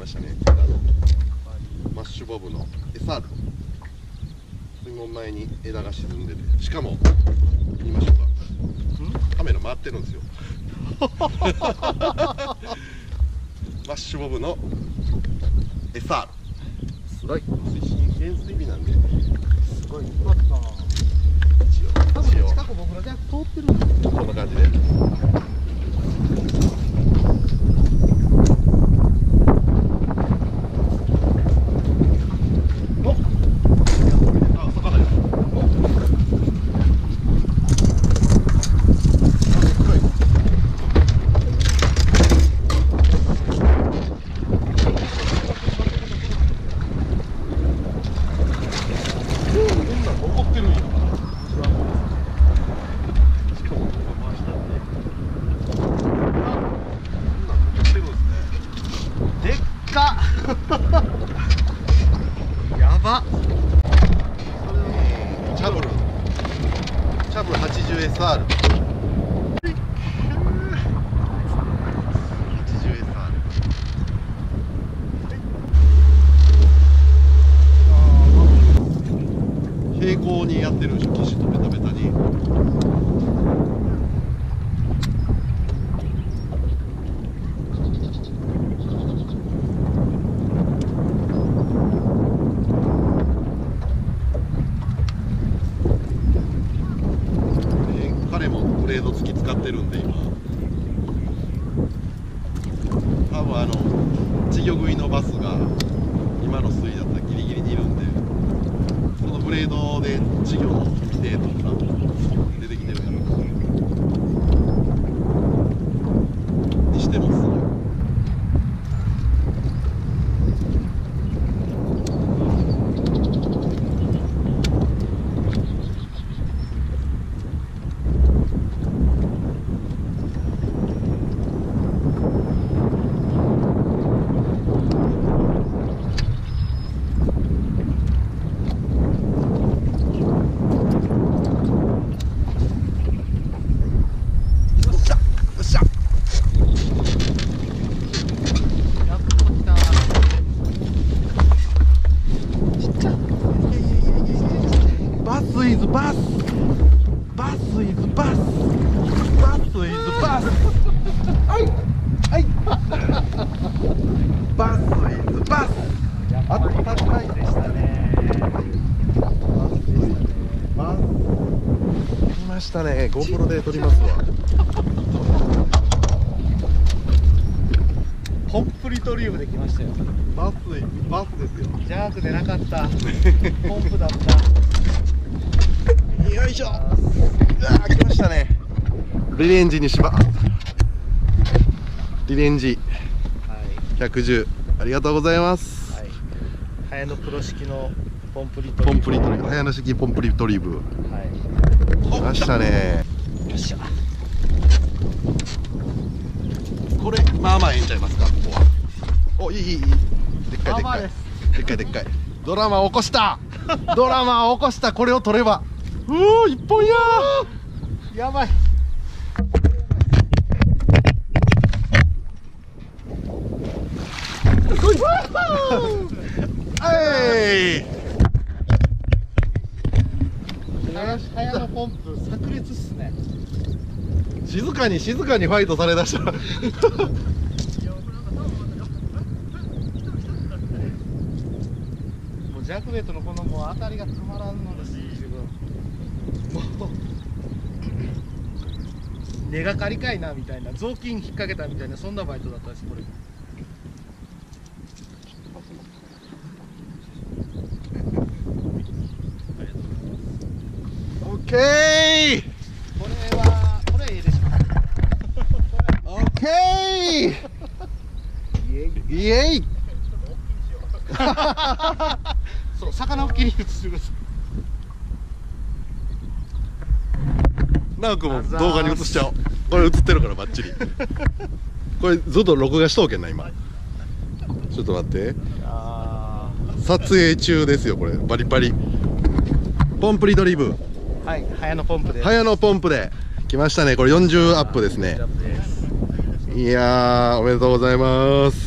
したね。マッシュボブの SR 水門前に枝が沈んでて、しかも言いましょうか、カメラ回ってるんですよ。マッシュボブの SR すごい水深減水日なんで、 すごいよかったな。多分近く僕らで通ってるんですよ。 こんな感じで。 やば。 チャブル 80SR 平行にやってるんでしょ、機種とベタベタに。彼もブレード付き使ってるんで今、多分稚魚食いのバスが今の水位だったらギリギリにいるんで、そのブレードで稚魚の規定とか出てきてるやろにしてもすごい。バスイズバス、バスイズバス、バスイズバス、はいはい、バスイズバス。あったかいでしたね。バス来ましたね。GoPro で撮りますわ。 コンプリートリーブできましたよ。 バスイズバスですよ。 ジャークでなかった。ポンプだった。 よいしょ。来ましたね。リレンジにしば。リレンジ。 はい。 110。ありがとうございます。 はい。ハヤノプロ式のポンプリトリーブ。 ポンプリトリーブ。早野式ポンプリトリーブ。 はい。 来ましたね。 よっしゃ。 これまあまあええんちゃいますか。ここは。お、いいいいいい。でっかいでっかい。でっかいでっかい。ドラマを起こした。ドラマを起こした。これを取れば。一本やー。 やばい。 はい。 ハヤノポンプ炸裂っすね。 静かに静かにファイトされだした。 もうジャックベットのこのもう当たりがたまらんのです。自分もう根がかりかいなみたいな、雑巾引っ掛けたみたいな、そんなバイトだったです。これオッケー。 これいいでしょ。 オッケー。イエイ。 そう、魚を切り移してください。 ナオ君も動画に映しちゃおう。これ映ってるからバッチリ。これずっと録画しとうけんな今。ちょっと待って。撮影中ですよこれ。バリバリ。ポンプリドリブ。 はい、ハヤノポンプで。 ハヤノポンプで来ましたね。これ40アップですね。いやーおめでとうございます。